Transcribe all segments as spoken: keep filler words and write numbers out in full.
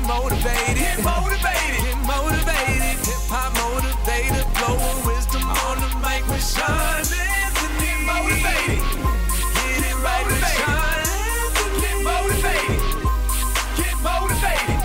motivated, get motivated, get motivated. Hip-hop motivated, blowing wisdom on the mic with Sean Anthony. Get motivated, get it right with Sean Anthony. Get motivated, get motivated.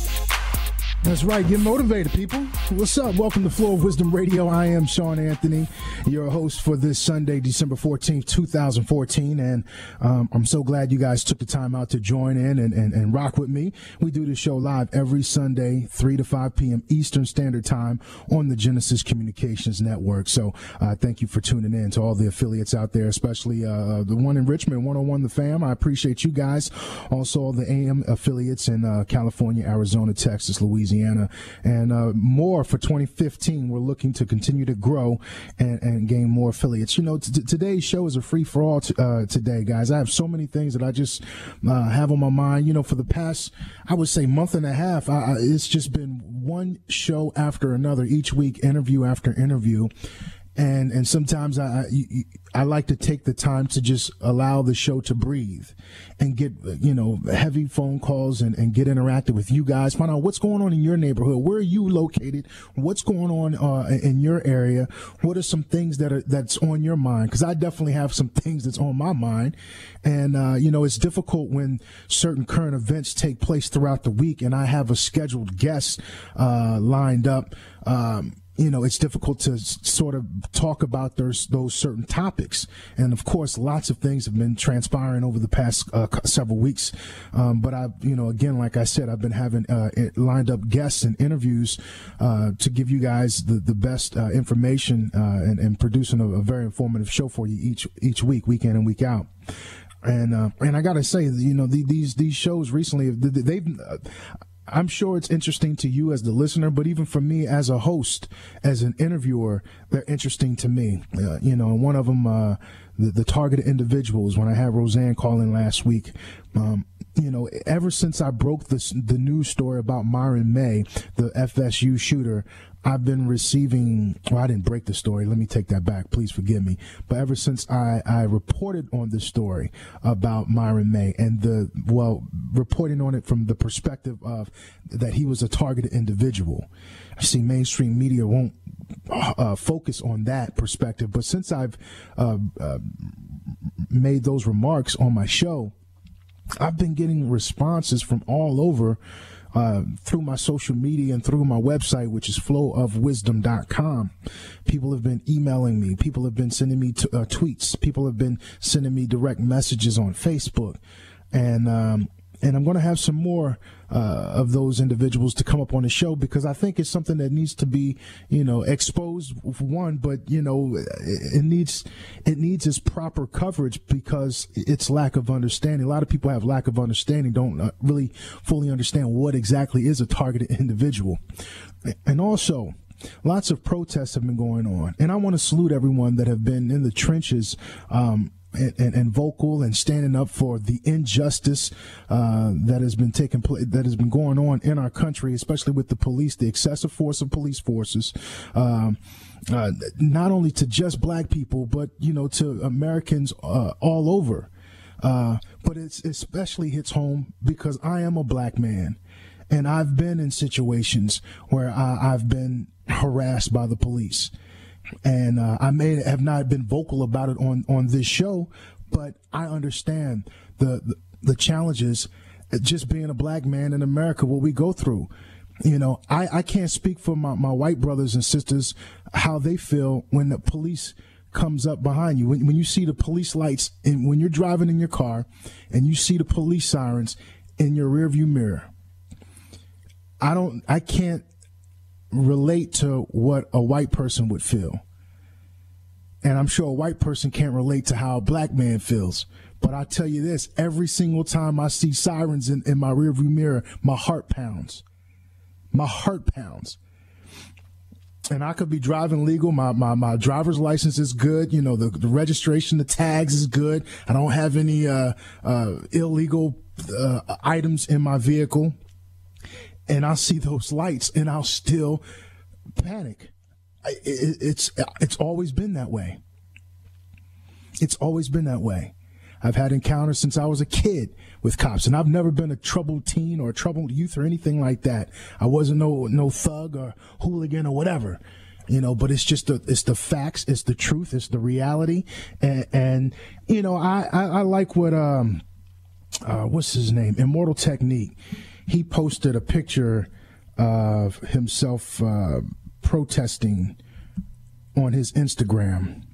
That's right. Get motivated, people. What's up? Welcome to Flow of Wisdom Radio. I am Sean Anthony, your host for this Sunday, December fourteenth, twenty fourteen. And um, I'm so glad you guys took the time out to join in and, and, and rock with me. We do this show live every Sunday, three to five p.m. Eastern Standard Time on the Genesis Communications Network. So uh, thank you for tuning in to all the affiliates out there, especially uh, the one in Richmond, one oh one The Fam. I appreciate you guys. Also, all the A M affiliates in uh, California, Arizona, Texas, Louisiana. And uh, more for twenty fifteen. We're looking to continue to grow and, and gain more affiliates. You know, t- today's show is a free for all t- uh, today, guys. I have so many things that I just uh, have on my mind. You know, for the past, I would say, month and a half, I, I, it's just been one show after another, each week, interview after interview. And and sometimes I, I I like to take the time to just allow the show to breathe and get, you know, heavy phone calls and, and get interactive with you guys. Find out what's going on in your neighborhood. Where are you located? What's going on uh, in your area? What are some things that are that's on your mind? Because I definitely have some things that's on my mind. And, uh, you know, it's difficult when certain current events take place throughout the week and I have a scheduled guest uh, lined up. Um You know, it's difficult to s- sort of talk about those, those certain topics. And, of course, lots of things have been transpiring over the past uh, several weeks. Um, but, I, you know, again, like I said, I've been having uh, lined up guests and interviews uh, to give you guys the, the best uh, information uh, and, and producing a, a very informative show for you each each week, week in and week out. And uh, and I got to say, you know, the, these these shows recently, they've uh, I'm sure it's interesting to you as the listener, but even for me as a host, as an interviewer, they're interesting to me. Uh, you know, one of them, uh, the, the targeted individuals, when I had Roseanne call in last week, um, you know, ever since I broke this, the news story about Myron May, the F S U shooter, I've been receiving, well, I didn't break the story. Let me take that back. Please forgive me. But ever since I, I reported on this story about Myron May and the, well, reporting on it from the perspective of that he was a targeted individual. I see mainstream media won't uh, focus on that perspective. But since I've uh, uh, made those remarks on my show, I've been getting responses from all over Uh, through my social media and through my website, which is flow of wisdom dot com. People have been emailing me. People have been sending me t- uh, tweets. People have been sending me direct messages on Facebook. And, um, and I'm going to have some more uh, of those individuals to come up on the show because I think it's something that needs to be, you know, exposed for one, but, you know, it, it needs it needs its proper coverage because it's lack of understanding. A lot of people have lack of understanding, don't uh, really fully understand what exactly is a targeted individual. And also, lots of protests have been going on. And I want to salute everyone that have been in the trenches, um, And, and, and vocal and standing up for the injustice uh, that has been taking place, that has been going on in our country, especially with the police, the excessive force of police forces, um, uh, not only to just black people, but, you know, to Americans uh, all over. Uh, but it's especially hits home because I am a black man and I've been in situations where I, I've been harassed by the police. And uh, I may have not been vocal about it on, on this show, but I understand the, the the challenges just being a black man in America, what we go through. You know, I, I can't speak for my, my white brothers and sisters, how they feel when the police comes up behind you. When, when you see the police lights and when you're driving in your car and you see the police sirens in your rearview mirror. I don't, I can't relate to what a white person would feel. And I'm sure a white person can't relate to how a black man feels. But I tell you this, every single time I see sirens in, in my rearview mirror, my heart pounds. My heart pounds. And I could be driving legal. My, my, my driver's license is good. You know, the, the registration, the tags is good. I don't have any uh, uh, illegal uh, items in my vehicle. And I'll see those lights and I'll still panic. It, it's it's always been that way. It's always been that way. I've had encounters since I was a kid with cops, and I've never been a troubled teen or a troubled youth or anything like that. I wasn't no no thug or hooligan or whatever, you know. But it's just the it's the facts, it's the truth, it's the reality, and, and you know, I, I I like what um uh what's his name, Immortal Technique. He posted a picture of himself uh, protesting on his Instagram,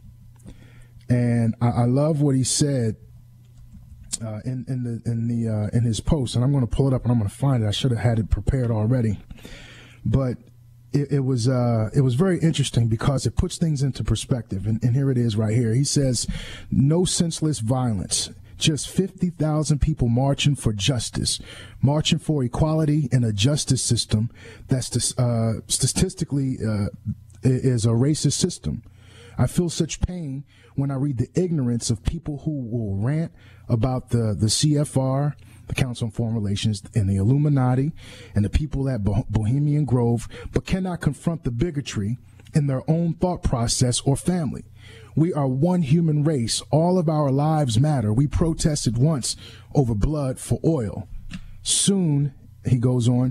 and I, I love what he said uh, in in the in the uh, in his post. And I'm going to pull it up and I'm going to find it. I should have had it prepared already, but it, it was uh, it was very interesting because it puts things into perspective. And, and here it is right here. He says, "No senseless violence. Just fifty thousand people marching for justice, marching for equality in a justice system that's uh, statistically uh, is a racist system. I feel such pain when I read the ignorance of people who will rant about the, the C F R, the Council on Foreign Relations, and the Illuminati, and the people at Bo- Bohemian Grove, but cannot confront the bigotry in their own thought process or family. We are one human race. All of our lives matter. We protested once over blood for oil. Soon," he goes on,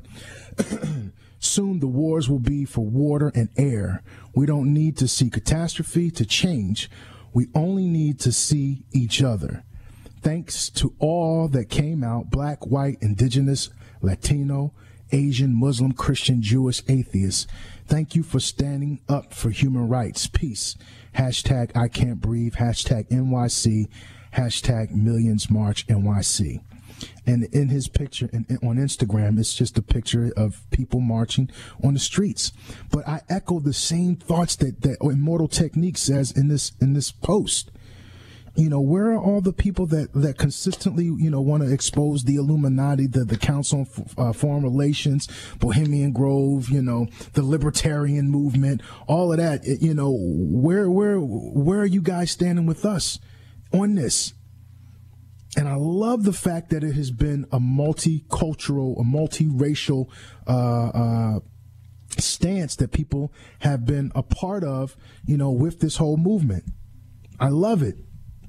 "soon the wars will be for water and air. We don't need to see catastrophe to change. We only need to see each other. Thanks to all that came out, black, white, indigenous, Latino, Asian, Muslim, Christian, Jewish, atheists. Thank you for standing up for human rights. Peace. Hashtag I can't breathe. Hashtag N Y C. Hashtag Millions March N Y C." And in his picture in, in, on Instagram, it's just a picture of people marching on the streets. But I echo the same thoughts that, that Immortal Technique says in this in this post. You know, where are all the people that, that consistently, you know, want to expose the Illuminati, the, the Council on uh, Foreign Relations, Bohemian Grove, you know, the libertarian movement, all of that, you know, where, where, where are you guys standing with us on this? And I love the fact that it has been a multicultural, a multiracial, uh, uh, stance that people have been a part of, you know, with this whole movement. I love it.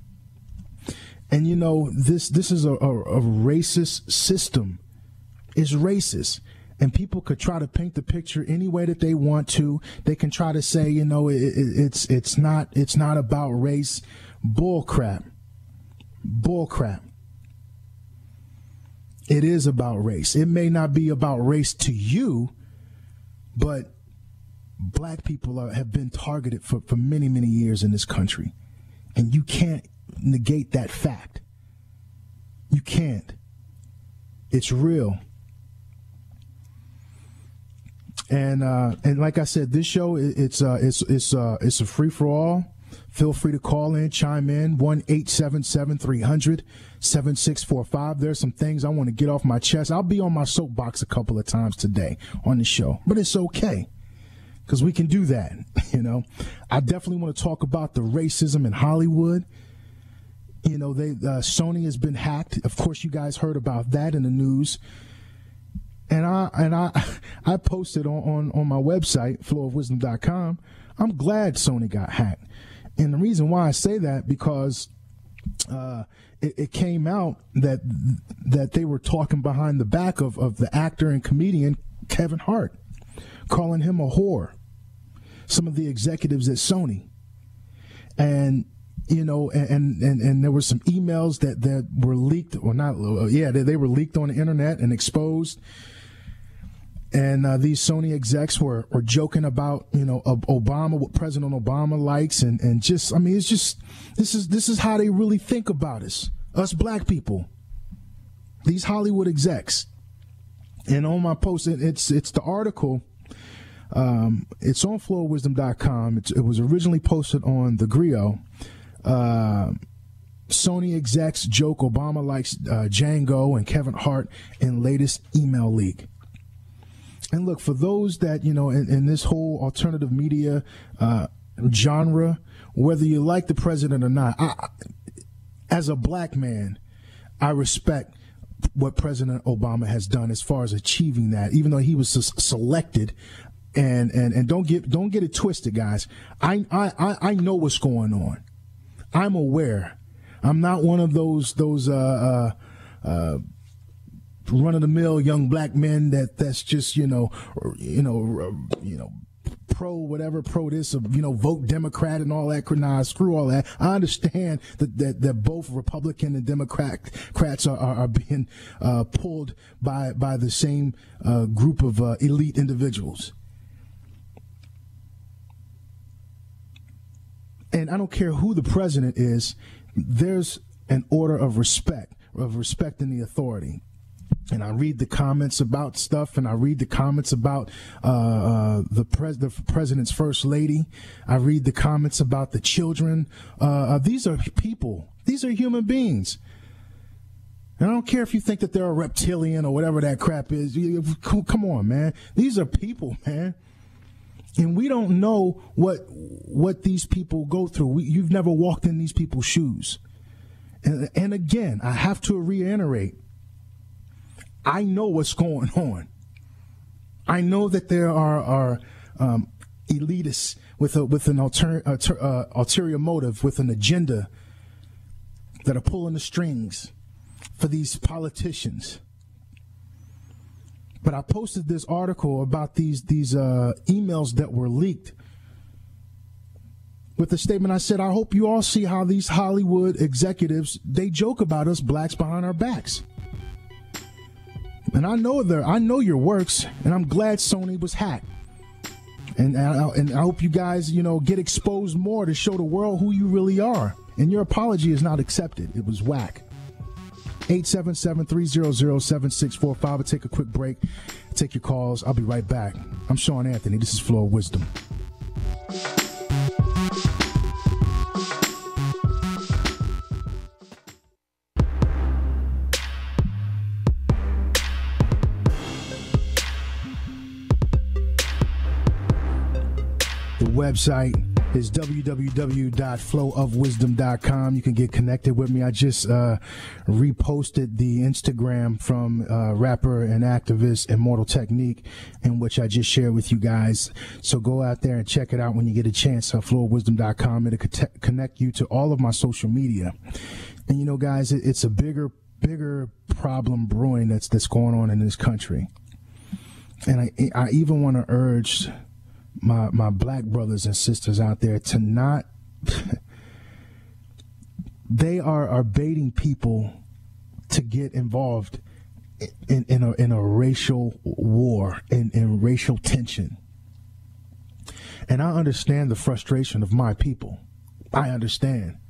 And, you know, this this is a, a, a racist system. It's racist. And people could try to paint the picture any way that they want to. They can try to say, you know, it, it, it's it's not it's not about race. Bull crap. Bull crap. It is about race. It may not be about race to you, but black people are, have been targeted for, for many, many years in this country. And you can't negate that fact. You can't. It's real. And uh, and like I said, this show it's uh, it's it's uh, it's a free for all. Feel free to call in, chime in, one eight seven seven, three hundred, seven six four five. There's some things I want to get off my chest. I'll be on my soapbox a couple of times today on the show, but it's okay because we can do that. You know, I definitely want to talk about the racism in Hollywood. You know, they uh, Sony has been hacked. Of course, you guys heard about that in the news. And I and I I posted on, on, on my website, flow of wisdom dot com. I'm glad Sony got hacked. And the reason why I say that, because uh, it, it came out that that they were talking behind the back of, of the actor and comedian Kevin Hart, calling him a whore. Some of the executives at Sony. And you know, and, and, and there were some emails that, that were leaked, or not, yeah, they, they were leaked on the internet and exposed. And uh, these Sony execs were, were joking about, you know, Obama, what President Obama likes, and, and just, I mean, it's just, this is this is how they really think about us, us black people, these Hollywood execs. And on my post, it, it's it's the article. Um, it's on flow of wisdom dot com. It's, it was originally posted on the Griot. Uh, Sony execs joke Obama likes uh, Django and Kevin Hart in latest email leak. And look, for those that, you know, in, in this whole alternative media uh, genre, whether you like the president or not, I, as a black man, I respect what President Obama has done as far as achieving that, even though he was selected. And, and, and don't get don't get it twisted, guys. I, I, I know what's going on. I'm aware. I'm not one of those those uh, uh, uh, run of the mill young black men that that's just you know you know you know. pro whatever, pro this, or, you know, vote Democrat and all that. Nah, screw all that. I understand that that, that both Republican and Democrats are, are, are being uh, pulled by by the same uh, group of uh, elite individuals. And I don't care who the president is, there's an order of respect, of respecting the authority. And I read the comments about stuff, and I read the comments about uh, uh, the, pres- the president's first lady. I read the comments about the children. Uh, uh, these are people. These are human beings. And I don't care if you think that they're a reptilian or whatever that crap is. You, come on, man. These are people, man. And we don't know what what these people go through. We, you've never walked in these people's shoes. And, and again, I have to reiterate, I know what's going on. I know that there are, are um, elitists with a, with an alter, alter, uh, ulterior motive, with an agenda, that are pulling the strings for these politicians. But I posted this article about these these uh, emails that were leaked with the statement. I said, I hope you all see how these Hollywood executives, they joke about us blacks behind our backs. And I know their, I know your works, and I'm glad Sony was hacked. And I, and I hope you guys, you know, get exposed more to show the world who you really are. And your apology is not accepted. It was whack. eight seven seven, three zero zero, seven six four five. I'll take a quick break, take your calls. I'll be right back. I'm Sean Anthony. This is Flow of Wisdom. The website is w w w dot flow of wisdom dot com. You can get connected with me. I just uh, reposted the Instagram from uh, rapper and activist Immortal Technique, in which I just shared with you guys. So go out there and check it out when you get a chance on flow of wisdom dot com. It'll connect you to all of my social media. And, you know, guys, it, it's a bigger, bigger problem brewing that's that's going on in this country. And I, I even want to urge my my black brothers and sisters out there to not they are, are baiting people to get involved in, in a in a racial war, in, in racial tension. And I understand the frustration of my people. I understand.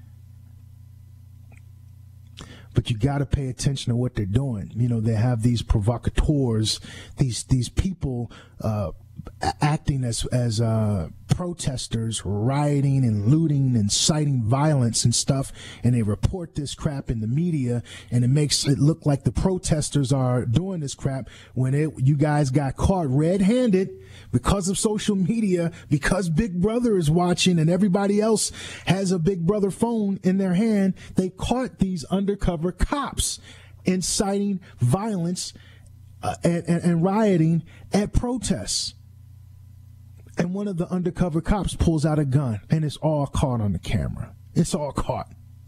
But you got to pay attention to what they're doing. You know, they have these provocateurs, these these people uh acting as as uh, protesters, rioting and looting and inciting violence and stuff, and they report this crap in the media, and it makes it look like the protesters are doing this crap when it you guys got caught red-handed because of social media, because Big Brother is watching and everybody else has a Big Brother phone in their hand. They caught these undercover cops inciting violence uh, and, and, and rioting at protests. And one of the undercover cops pulls out a gun, and it's all caught on the camera. It's all caught.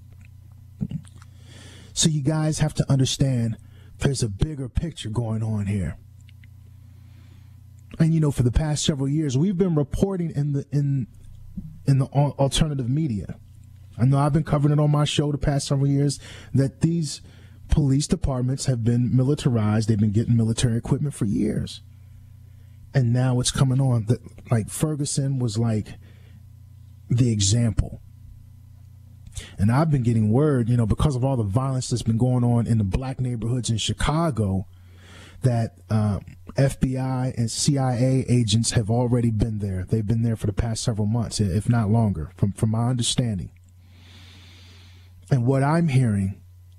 So you guys have to understand there's a bigger picture going on here. And, you know, for the past several years, we've been reporting in the in in the alternative media. I know I've been covering it on my show the past several years that these police departments have been militarized. They've been getting military equipment for years. And now it's coming on. That, like, Ferguson was like the example. And I've been getting word, you know, because of all the violence that's been going on in the black neighborhoods in Chicago, that uh, F B I and C I A agents have already been there. They've been there for the past several months, if not longer, from, from my understanding. And what I'm hearing,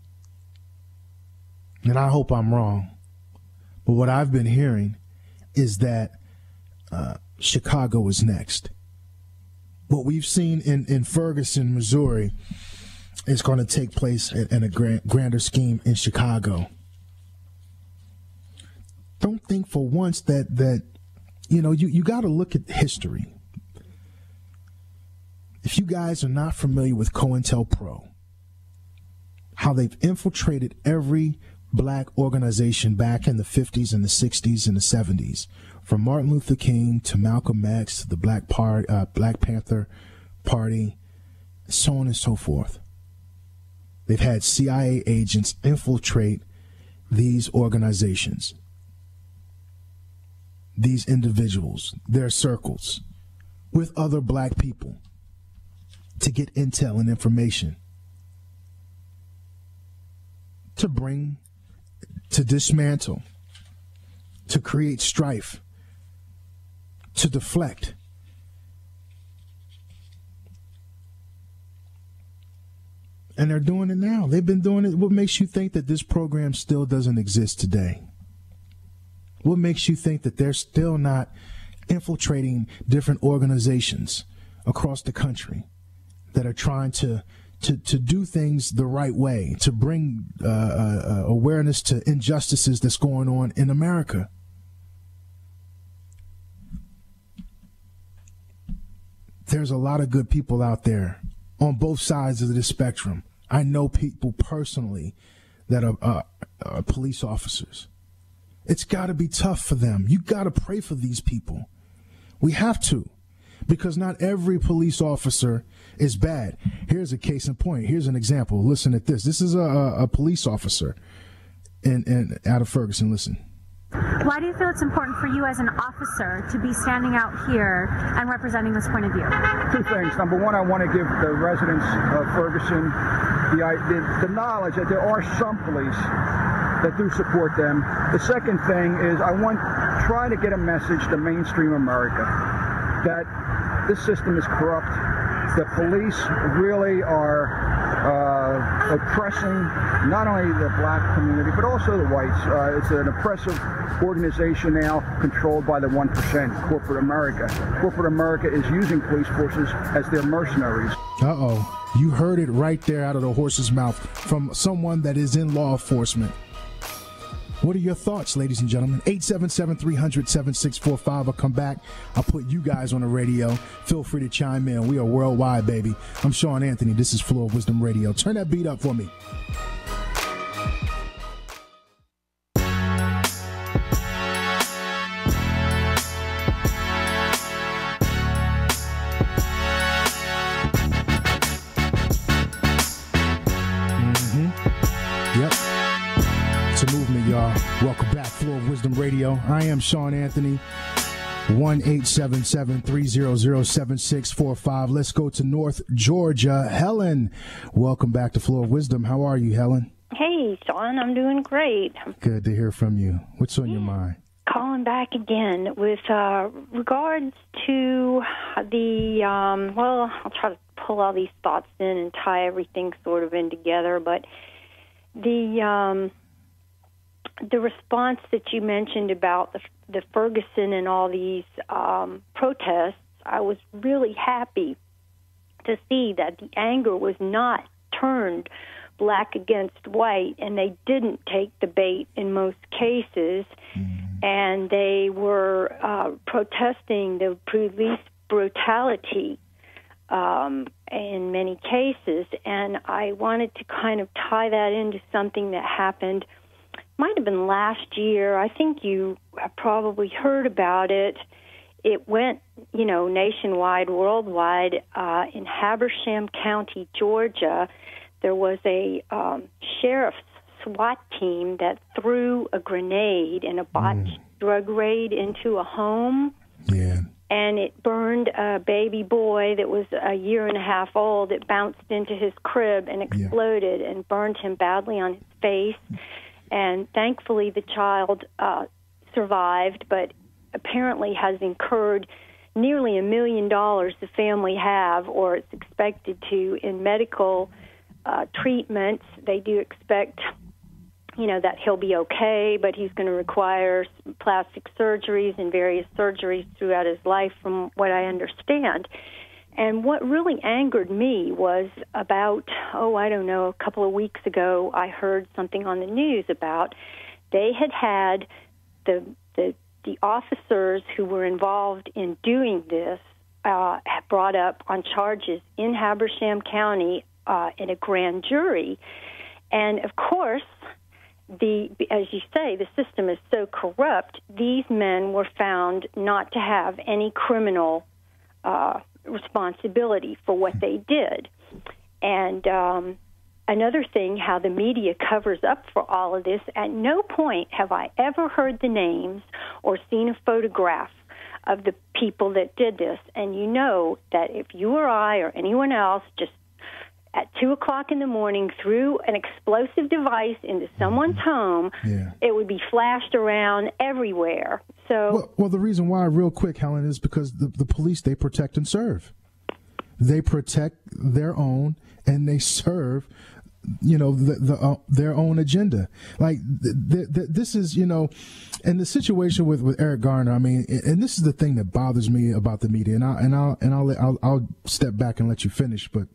and I hope I'm wrong, but what I've been hearing is that uh, Chicago is next. What we've seen in, in Ferguson, Missouri, is going to take place in, in a grand, grander scheme in Chicago. Don't think for once that, that you know, you, you got to look at history. If you guys are not familiar with COINTELPRO, how they've infiltrated every black organization back in the fifties and the sixties and the seventies, from Martin Luther King to Malcolm X to the Black, Part, uh, Black Panther Party, so on and so forth. They've had C I A agents infiltrate these organizations, these individuals, their circles, with other black people to get intel and information, to bring, to dismantle, to create strife, to deflect. And they're doing it now. They've been doing it. What makes you think that this program still doesn't exist today? What makes you think that they're still not infiltrating different organizations across the country that are trying to to, to do things the right way, to bring uh, uh, awareness to injustices that's going on in America? There's a lot of good people out there on both sides of the spectrum. I know people personally that are uh, uh, police officers. It's got to be tough for them. You got to pray for these people. We have to, because not every police officer is bad. Here's a case in point. Here's an example. Listen at this. This is a, a police officer in, in out of Ferguson. Listen. Why do you feel it's important for you as an officer to be standing out here and representing this point of view? Two things. Number one, I want to give the residents of Ferguson the, the, the knowledge that there are some police that do support them. The second thing is I want try to get a message to mainstream America that this system is corrupt. The police really are uh, oppressing not only the black community, but also the whites. Uh, it's an oppressive organization now controlled by the one percent, corporate America. Corporate America is using police forces as their mercenaries. Uh-oh. You heard it right there out of the horse's mouth from someone that is in law enforcement. What are your thoughts, ladies and gentlemen? eight seven seven, three hundred, seven six four five. I'll come back. I'll put you guys on the radio. Feel free to chime in. We are worldwide, baby. I'm Sean Anthony. This is Floor of Wisdom Radio. Turn that beat up for me. Welcome back, Floor of Wisdom Radio. I am Sean Anthony. one eight seven seven, three hundred, seven six four five. Let's go to North Georgia. Helen, welcome back to Floor of Wisdom. How are you, Helen? Hey, Sean. I'm doing great. Good to hear from you. What's on yeah. your mind? Calling back again with uh, regards to the, um, well, I'll try to pull all these thoughts in and tie everything sort of in together, but the... Um, The response that you mentioned about the, the Ferguson and all these um, protests, I was really happy to see that the anger was not turned black against white, and they didn't take the bait in most cases, mm-hmm. and they were uh, protesting the police brutality um, in many cases, and I wanted to kind of tie that into something that happened might have been last year. I think you have probably heard about it. It went, you know, nationwide, worldwide. Uh, in Habersham County, Georgia, there was a um, sheriff's SWAT team that threw a grenade in a botched mm. drug raid into a home. Yeah. And it burned a baby boy that was a year and a half old. It bounced into his crib and exploded yeah. and burned him badly on his face. And thankfully, the child uh, survived, but apparently has incurred nearly a million dollars the family have, or it's expected to, in medical uh, treatments. They do expect, you know, that he'll be okay, but he's going to require plastic surgeries and various surgeries throughout his life, from what I understand. And what really angered me was about, oh, I don't know, a couple of weeks ago, I heard something on the news about they had had the the, the officers who were involved in doing this uh, brought up on charges in Habersham County uh, in a grand jury. And, of course, the as you say, the system is so corrupt, these men were found not to have any criminal uh, responsibility for what they did. And um, another thing, how the media covers up for all of this, at no point have I ever heard the names or seen a photograph of the people that did this. And you know that if you or I or anyone else just at two o'clock in the morning threw an explosive device into someone's home, yeah. it would be flashed around everywhere. So, well, well, the reason why, real quick, Helen, is because the, the police, they protect and serve. They protect their own, and they serve, you know, the, the uh, their own agenda. Like th- th- this is, you know, and the situation with, with Eric Garner. I mean, and this is the thing that bothers me about the media. And I and I'll and I'll I'll, I'll step back and let you finish, but.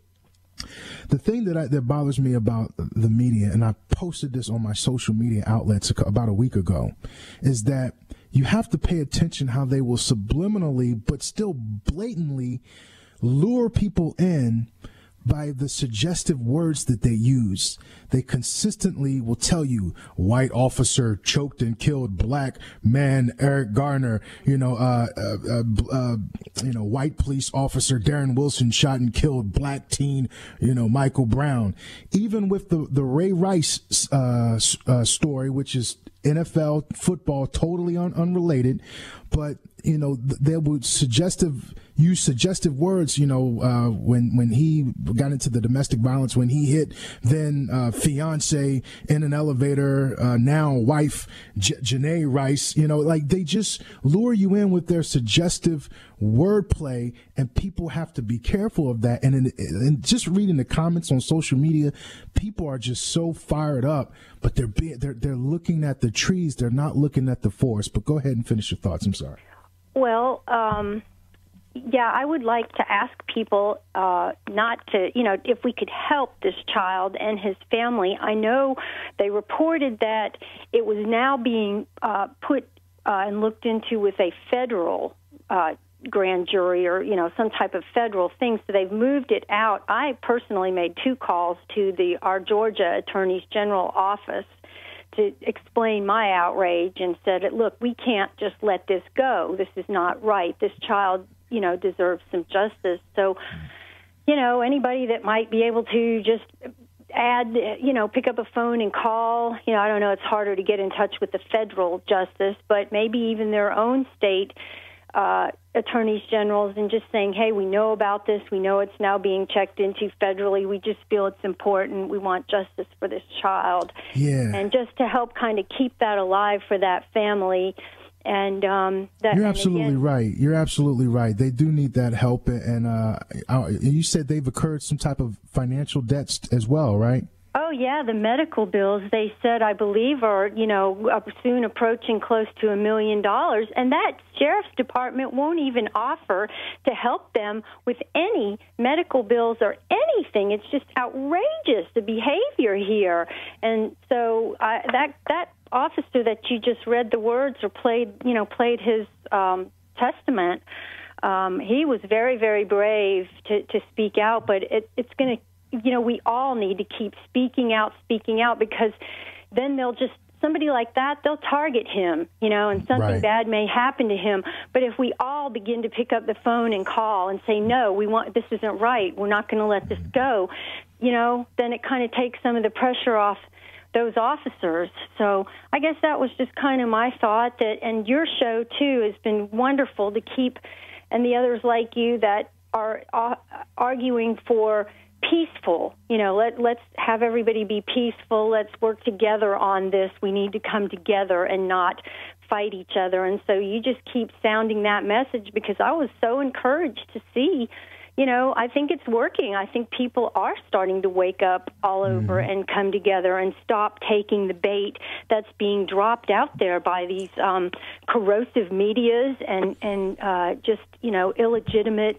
The thing that I, that bothers me about the media, and I posted this on my social media outlets about a week ago, is that you have to pay attention how they will subliminally but still blatantly lure people in by the suggestive words that they use. They consistently will tell you, white officer choked and killed black man Eric Garner, you know, uh, uh, uh, uh, you know, white police officer Darren Wilson shot and killed black teen, you know, Michael Brown. Even with the, the Ray Rice uh, uh, story, which is N F L football, totally un- unrelated, but, you know, they would suggestive use suggestive words, you know, uh, when, when he got into the domestic violence, when he hit then uh, fiance in an elevator, uh, now wife, J- Janae Rice, you know, like they just lure you in with their suggestive wordplay, and people have to be careful of that. And, in, and just reading the comments on social media, people are just so fired up, but they're, being, they're, they're looking at the trees. They're not looking at the forest. But go ahead and finish your thoughts. I'm sorry. Well, um, yeah, I would like to ask people uh, not to, you know, if we could help this child and his family. I know they reported that it was now being uh, put uh, and looked into with a federal uh, grand jury or, you know, some type of federal thing. So they've moved it out. I personally made two calls to the our Georgia Attorney General office to explain my outrage and said, look, we can't just let this go. This is not right. This child, you know, deserves some justice. So, you know, anybody that might be able to just add, you know, pick up a phone and call, you know, I don't know, it's harder to get in touch with the federal justice, but maybe even their own state uh, attorneys generals, and just saying, hey, we know about this. We know it's now being checked into federally. We just feel it's important. We want justice for this child. Yeah. And just to help kind of keep that alive for that family. And um, that, You're and absolutely again, right. You're absolutely right. They do need that help. And uh, you said they've incurred some type of financial debts as well, right? Oh, yeah, the medical bills, they said, I believe, are, you know, soon approaching close to a million dollars. And that sheriff's department won't even offer to help them with any medical bills or anything. It's just outrageous, the behavior here. And so uh, that that officer that you just read the words or played, you know, played his um, testament, um, he was very, very brave to, to speak out. But it, it's going to, you know, we all need to keep speaking out, speaking out, because then they'll just, somebody like that, they'll target him, you know, and something right. bad may happen to him. But if we all begin to pick up the phone and call and say, no, we want, this isn't right, we're not going to let this go, you know, then it kind of takes some of the pressure off those officers. So I guess that was just kind of my thought. That, and your show, too, has been wonderful to keep, and the others like you that are uh, arguing for peaceful, you know, let, let's have everybody be peaceful. Let's work together on this. We need to come together and not fight each other. And so you just keep sounding that message, because I was so encouraged to see, you know, I think it's working. I think people are starting to wake up all over mm-hmm. and come together and stop taking the bait that's being dropped out there by these um, corrosive medias and, and uh, just, you know, illegitimate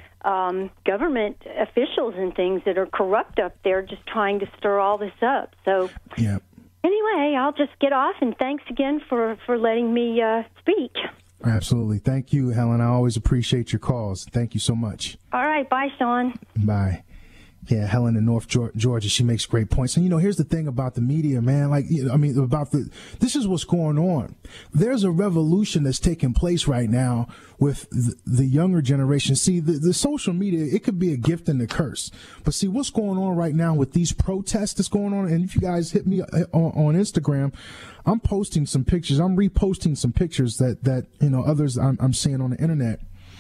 Um, government officials and things that are corrupt up there, just trying to stir all this up. So yeah. Anyway, I'll just get off, and thanks again for, for letting me uh, speak. Absolutely. Thank you, Helen. I always appreciate your calls. Thank you so much. All right. Bye, Sean. Bye. Yeah, Helen in North Georgia, she makes great points. And, you know, here's the thing about the media, man. Like, you know, I mean, about the, this is what's going on. There's a revolution that's taking place right now with the, the younger generation. See, the, the social media, it could be a gift and a curse. But see, what's going on right now with these protests that's going on, and if you guys hit me on, on Instagram, I'm posting some pictures. I'm reposting some pictures that, that you know, others I'm, I'm seeing on the internet.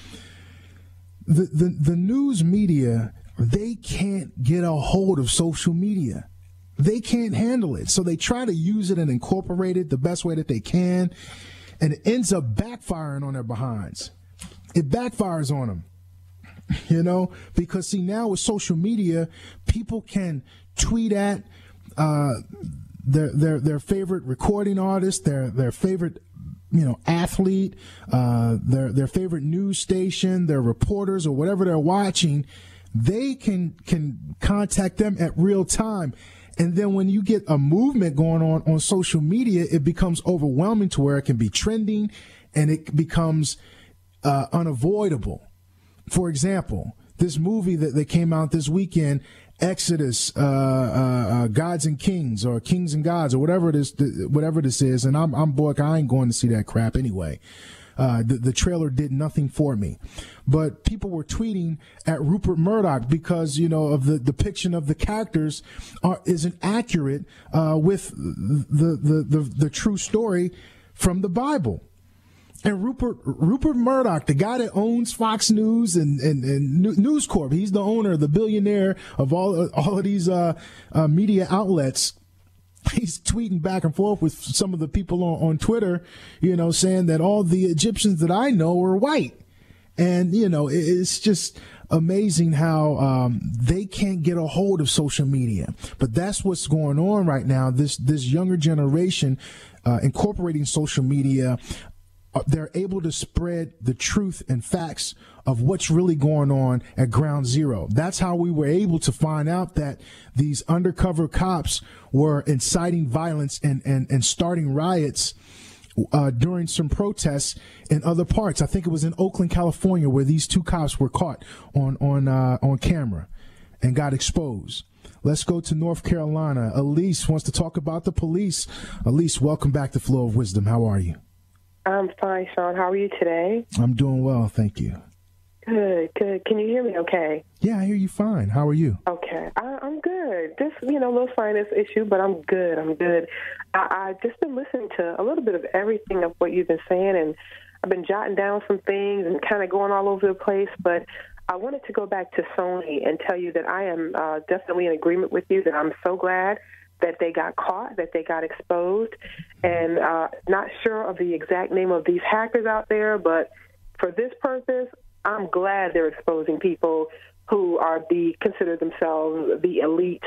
The, the, the news media, they can't get a hold of social media. They can't handle it. So they try to use it and incorporate it the best way that they can, and it ends up backfiring on their behinds. It backfires on them, you know, because see, now with social media, people can tweet at uh, their their their favorite recording artist, their their favorite you know athlete, uh, their their favorite news station, their reporters, or whatever they're watching. They can can contact them at real time. And then when you get a movement going on on social media, it becomes overwhelming to where it can be trending and it becomes uh, unavoidable. For example, this movie that, that came out this weekend, Exodus, uh, uh, uh, Gods and Kings, or Kings and Gods, or whatever it is, whatever this is. And I'm, I'm boy, I ain't going to see that crap anyway. Uh, the, the trailer did nothing for me, but people were tweeting at Rupert Murdoch because, you know, of the depiction of the characters are, isn't accurate, uh, with the, the, the, the true story from the Bible. And Rupert, Rupert Murdoch, the guy that owns Fox News and, and, and News Corp, he's the owner, the billionaire of all, all of these, uh, uh, media outlets. He's tweeting back and forth with some of the people on, on Twitter, you know, saying that all the Egyptians that I know are white. And, you know, it's just amazing how um, they can't get a hold of social media. But that's what's going on right now. This this younger generation uh, incorporating social media, uh, they're able to spread the truth and facts of what's really going on at ground zero. That's how we were able to find out that these undercover cops were inciting violence and, and, and starting riots uh, during some protests in other parts. I think it was in Oakland, California, where these two cops were caught on, on, uh, on camera and got exposed. Let's go to North Carolina. Elise wants to talk about the police. Elise, welcome back to Flow of Wisdom. How are you? I'm fine, Sean. How are you today? I'm doing well, thank you. Good, good. Can you hear me okay? Yeah, I hear you fine. How are you? Okay. I, I'm good. This, you know, little sinus issue, but I'm good. I'm good. I, I've just been listening to a little bit of everything of what you've been saying, and I've been jotting down some things and kind of going all over the place, but I wanted to go back to Sony and tell you that I am uh, definitely in agreement with you, that I'm so glad that they got caught, that they got exposed, and uh, not sure of the exact name of these hackers out there, but for this purpose, I'm glad they're exposing people who are the consider themselves the elite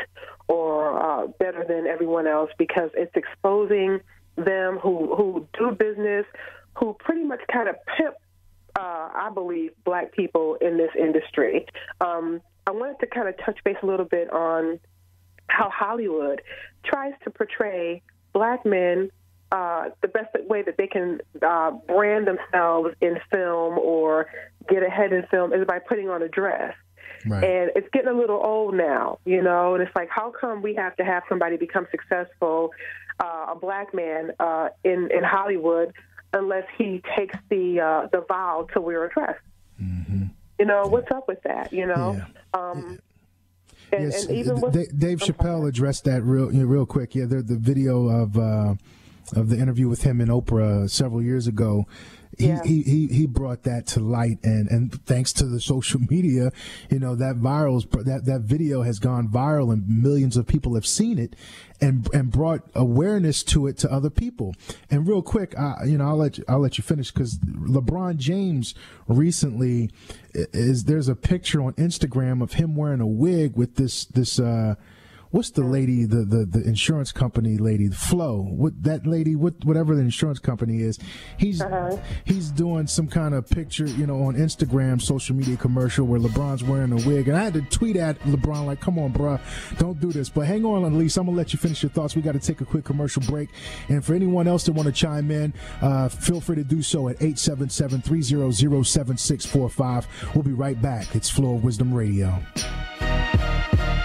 or uh, better than everyone else, because it's exposing them who, who do business, who pretty much kind of pimp, uh, I believe, black people in this industry. Um, I wanted to kind of touch base a little bit on how Hollywood tries to portray black men Uh, the best way that they can uh, brand themselves in film or get ahead in film is by putting on a dress. Right. And it's getting a little old now, you know, and it's like, how come we have to have somebody become successful, uh, a black man uh, in, in Hollywood, unless he takes the uh, the vow to wear a dress? Mm-hmm. You know, yeah. What's up with that, you know? Yeah. Um, and, yes, and even with, Dave Chappelle addressed that real you know, real quick. Yeah, the, the video of... Uh, of the interview with him and Oprah several years ago, he, yeah. he, he, he brought that to light, and, and thanks to the social media, you know, that viral, that, that video has gone viral and millions of people have seen it and, and brought awareness to it to other people. And real quick, uh, you know, I'll let you, I'll let you finish, because LeBron James recently is, there's a picture on Instagram of him wearing a wig with this, this, uh, what's the lady, the, the, the insurance company lady, Flo, what that lady, what, whatever the insurance company is, he's, uh-huh. he's doing some kind of picture, you know, on Instagram, social media commercial where LeBron's wearing a wig. And I had to tweet at LeBron like, come on, bruh, don't do this. But hang on, Elise, I'm going to let you finish your thoughts. We got to take a quick commercial break. And for anyone else that want to chime in, uh, feel free to do so at eight seven seven, three zero zero, seven six four five. We'll be right back. It's Flow of Wisdom Radio.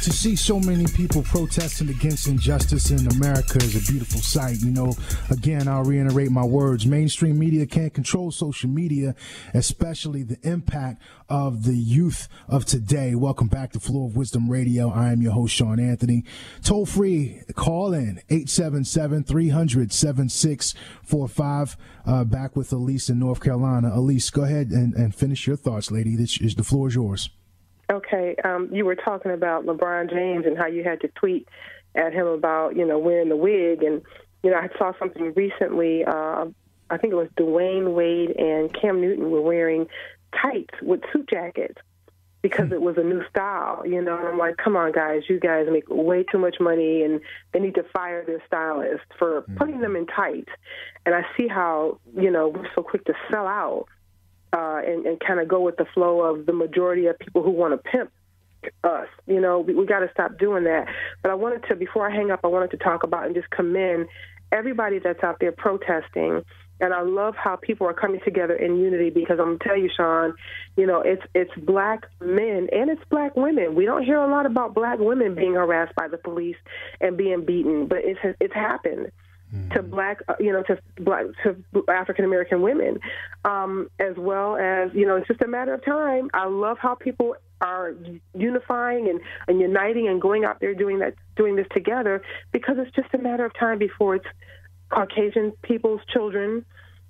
to see so many people protesting against injustice in America is a beautiful sight. You know, again, I'll reiterate my words. Mainstream media can't control social media, especially the impact of the youth of today. Welcome back to Floor of Wisdom Radio. I am your host, Sean Anthony. Toll free, call in eight seven seven, three hundred, seven six four five. Uh, back with Elise in North Carolina. Elise, go ahead and, and finish your thoughts, lady. This is, the floor is yours. Okay, um, you were talking about LeBron James and how you had to tweet at him about, you know, wearing the wig. And, you know, I saw something recently, uh, I think it was Dwayne Wade and Cam Newton were wearing tights with suit jackets because it was a new style, you know. And I'm like, come on, guys, you guys make way too much money, and they need to fire their stylist for putting them in tights. And I see how, you know, we're so quick to sell out. Uh, and, and kind of go with the flow of the majority of people who want to pimp us. You know, we, we got to stop doing that. But I wanted to, before I hang up, I wanted to talk about and just commend everybody that's out there protesting. And I love how people are coming together in unity, because I'm going to tell you, Sean, you know, it's it's black men and it's black women. We don't hear a lot about black women being harassed by the police and being beaten, but it's it's happened. Mm-hmm. to black, you know, to black, to African American women, um, as well as, you know, it's just a matter of time. I love how people are unifying and, and uniting and going out there doing that, doing this together, because it's just a matter of time before it's Caucasian people's children,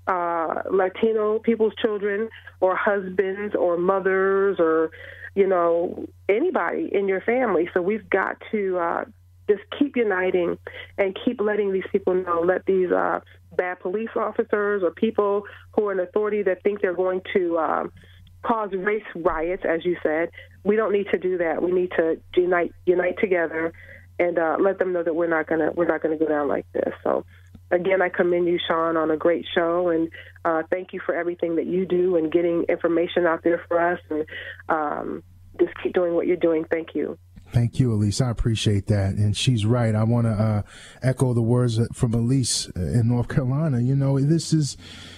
uh, Latino people's children, or husbands, or mothers, or, you know, anybody in your family. So we've got to uh, just keep uniting and keep letting these people know, let these uh, bad police officers or people who are in authority that think they're going to uh, cause race riots, as you said. We don't need to do that. We need to unite unite together and uh, let them know that we're not gonna we're not gonna go down like this. So again, I commend you, Sean, on a great show, and uh, thank you for everything that you do and getting information out there for us, and um, just keep doing what you're doing. Thank you. Thank you, Elise. I appreciate that. And she's right. I want to uh, echo the words from Elise in North Carolina. You know, this is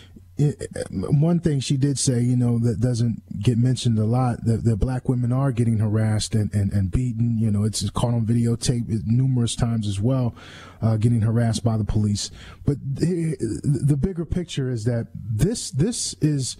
it, one thing she did say, you know, that doesn't get mentioned a lot, that, that black women are getting harassed and, and, and beaten. You know, it's caught on videotape numerous times as well, uh, getting harassed by the police. But the, the bigger picture is that this this is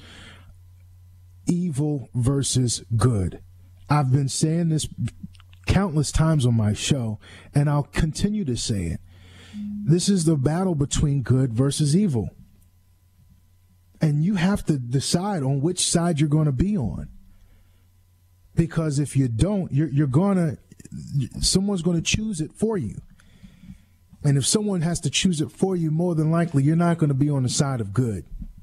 evil versus good. I've been saying this countless times on my show, and I'll continue to say it. This is the battle between good versus evil. And you have to decide on which side you're going to be on. Because if you don't, you're, you're going to, someone's going to choose it for you. And if someone has to choose it for you, more than likely, you're not going to be on the side of good,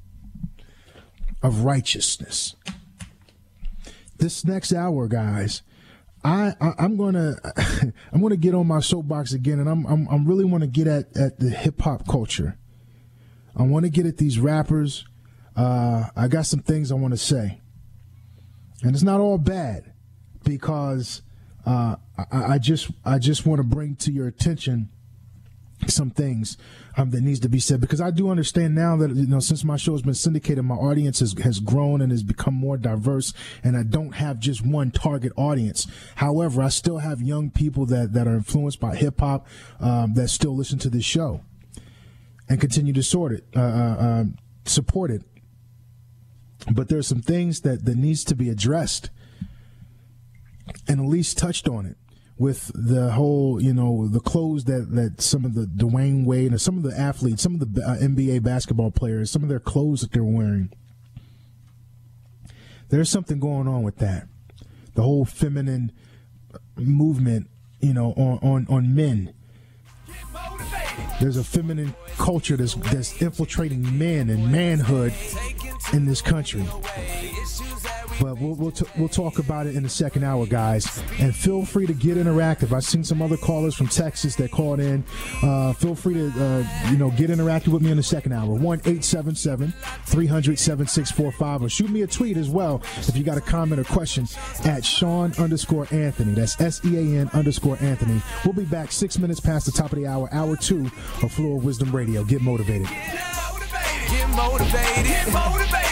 of righteousness. This next hour, guys, I, I I'm gonna I'm gonna get on my soapbox again, and I'm I'm I'm really want to get at, at the hip hop culture. I want to get at these rappers. Uh, I got some things I want to say, and it's not all bad, because uh, I, I just I just want to bring to your attention some things um, that needs to be said, because I do understand now that, you know, since my show has been syndicated, my audience has, has grown and has become more diverse, and I don't have just one target audience. However, I still have young people that, that are influenced by hip hop um, that still listen to this show and continue to sort it, uh, uh, support it. But there's some things that, that needs to be addressed, and Elise touched on it. With the whole, you know, the clothes that, that some of the Dwayne Wade and some of the athletes, some of the uh, N B A basketball players, some of their clothes that they're wearing. There's something going on with that. The whole feminine movement, you know, on, on, on men. There's a feminine culture that's, that's infiltrating men and manhood in this country. But we'll we'll, t- we'll talk about it in the second hour, guys. And feel free to get interactive. I've seen some other callers from Texas that called in. Uh, feel free to uh, you know get interactive with me in the second hour. one eight seven seven, three hundred, seven six four five. Or shoot me a tweet as well if you got a comment or question at Sean underscore Anthony. That's S E A N underscore Anthony. We'll be back six minutes past the top of the hour, hour two of Floor of Wisdom Radio. Get motivated. Get motivated. Get motivated. Get motivated.